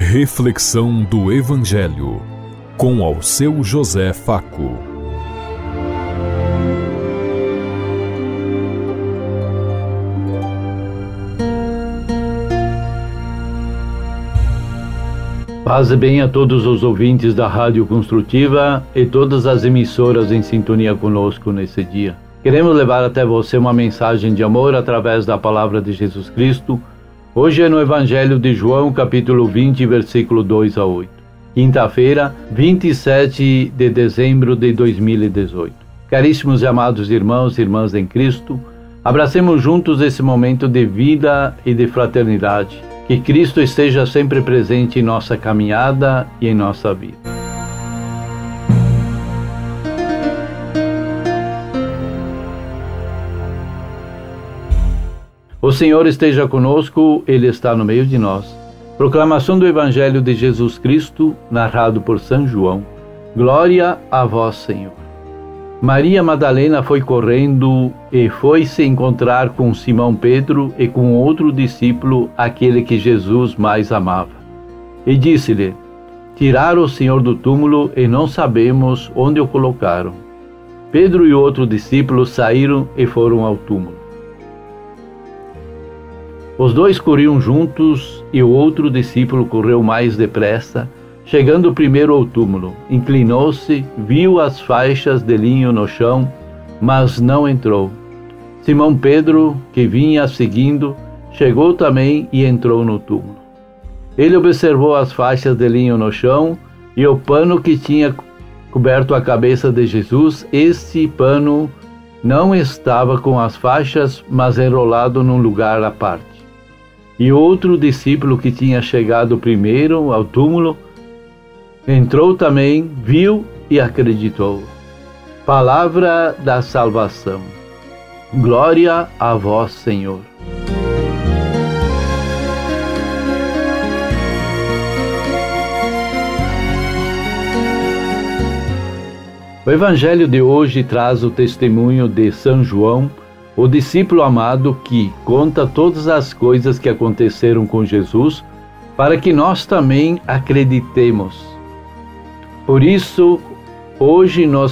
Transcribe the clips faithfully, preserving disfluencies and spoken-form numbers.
Reflexão do Evangelho, com Alceu José Faco. Paz e bem a todos os ouvintes da Rádio Construtiva e todas as emissoras em sintonia conosco nesse dia. Queremos levar até você uma mensagem de amor através da palavra de Jesus Cristo. Hoje é no Evangelho de João, capítulo vinte, versículo dois a oito. Quinta-feira, vinte e sete de dezembro de dois mil e dezoito. Caríssimos e amados irmãos e irmãs em Cristo, abracemos juntos esse momento de vida e de fraternidade. Que Cristo esteja sempre presente em nossa caminhada e em nossa vida. O Senhor esteja conosco, Ele está no meio de nós. Proclamação do Evangelho de Jesus Cristo, narrado por São João. Glória a vós, Senhor. Maria Madalena foi correndo e foi se encontrar com Simão Pedro e com outro discípulo, aquele que Jesus mais amava. E disse-lhe: tiraram o Senhor do túmulo e não sabemos onde o colocaram. Pedro e o outro discípulo saíram e foram ao túmulo. Os dois corriam juntos e o outro discípulo correu mais depressa. Chegando primeiro ao túmulo, inclinou-se, viu as faixas de linho no chão, mas não entrou. Simão Pedro, que vinha seguindo, chegou também e entrou no túmulo. Ele observou as faixas de linho no chão e o pano que tinha coberto a cabeça de Jesus. Este pano não estava com as faixas, mas enrolado num lugar à parte. E outro discípulo que tinha chegado primeiro ao túmulo entrou também, viu e acreditou. Palavra da salvação. Glória a vós, Senhor. O Evangelho de hoje traz o testemunho de São João, o discípulo amado que conta todas as coisas que aconteceram com Jesus, para que nós também acreditemos. Por isso, hoje nós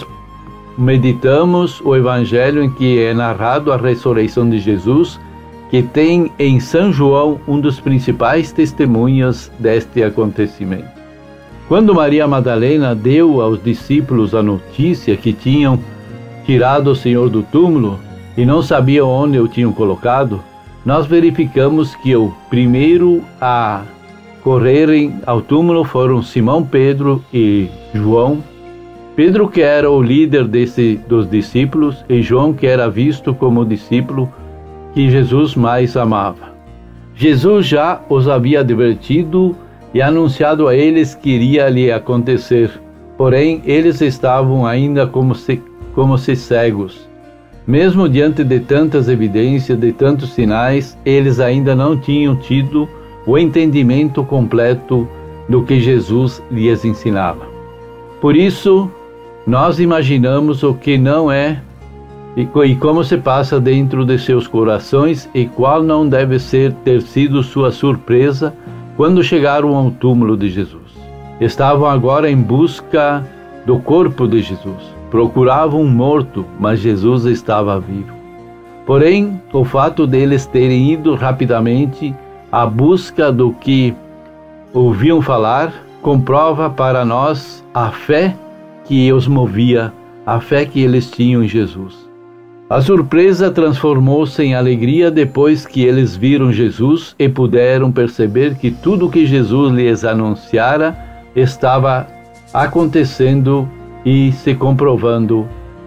meditamos o Evangelho em que é narrado a ressurreição de Jesus, que tem em São João um dos principais testemunhas deste acontecimento. Quando Maria Madalena deu aos discípulos a notícia que tinham tirado o Senhor do túmulo e não sabiam onde o tinham colocado, nós verificamos que o primeiro a correrem ao túmulo foram Simão Pedro e João. Pedro, que era o líder desse, dos discípulos, e João, que era visto como o discípulo que Jesus mais amava. Jesus já os havia advertido e anunciado a eles que iria lhe acontecer, porém eles estavam ainda como se, como se cegos. Mesmo diante de tantas evidências, de tantos sinais, eles ainda não tinham tido o entendimento completo do que Jesus lhes ensinava. Por isso, nós imaginamos o que não é e, e como se passa dentro de seus corações e qual não deve ser ter sido sua surpresa quando chegaram ao túmulo de Jesus. Estavam agora em busca do corpo de Jesus. Procuravam um morto, mas Jesus estava vivo. Porém, o fato deles terem ido rapidamente à busca do que ouviam falar comprova para nós a fé que os movia, a fé que eles tinham em Jesus. A surpresa transformou-se em alegria depois que eles viram Jesus e puderam perceber que tudo o que Jesus lhes anunciara estava acontecendo e se comprovando.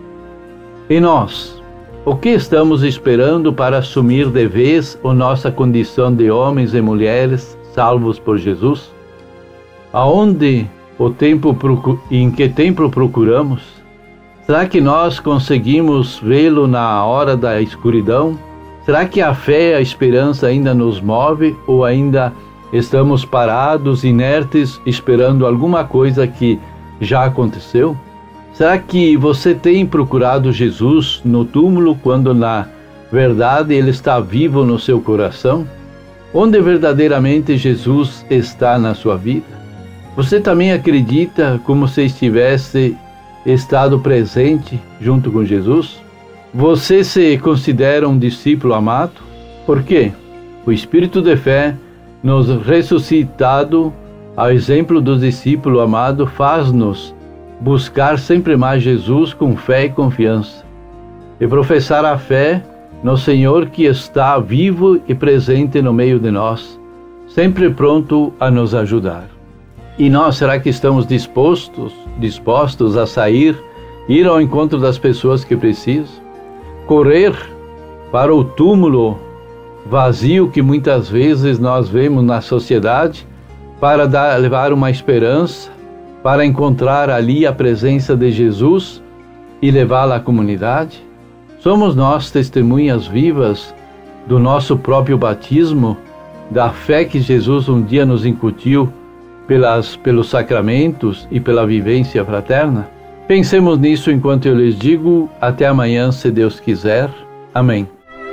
E nós? O que estamos esperando para assumir de vez a nossa condição de homens e mulheres salvos por Jesus? Aonde o tempo em que tempo procuramos? Será que nós conseguimos vê-lo na hora da escuridão? Será que a fé e a esperança ainda nos move ou ainda estamos parados, inertes, esperando alguma coisa que já aconteceu? Será que você tem procurado Jesus no túmulo quando na verdade ele está vivo no seu coração? onde verdadeiramente Jesus está na sua vida? Você também acredita como se estivesse estado presente junto com Jesus? Você se considera um discípulo amado? Por quê? O Espírito de fé, nos ressuscitado, ao exemplo do discípulo amado, faz-nos buscar sempre mais Jesus com fé e confiança, e professar a fé no Senhor que está vivo e presente no meio de nós, sempre pronto a nos ajudar. E nós, será que estamos dispostos, dispostos a sair, ir ao encontro das pessoas que precisam? Correr para o túmulo vazio que muitas vezes nós vemos na sociedade, para dar, levar uma esperança, para encontrar ali a presença de Jesus e levá-la à comunidade? Somos nós testemunhas vivas do nosso próprio batismo, da fé que Jesus um dia nos incutiu pelas, pelos sacramentos e pela vivência fraterna? Pensemos nisso enquanto eu lhes digo. Até amanhã, se Deus quiser. Amém.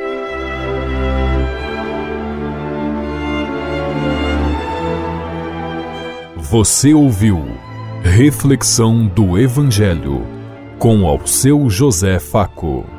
Você ouviu Reflexão do Evangelho com Alceu José Faco.